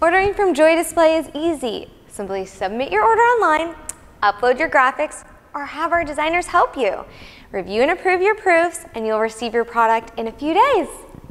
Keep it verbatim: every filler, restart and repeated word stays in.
Ordering from Joy Display is easy. Simply submit your order online, upload your graphics, or have our designers help you. Review and approve your proofs, and you'll receive your product in a few days.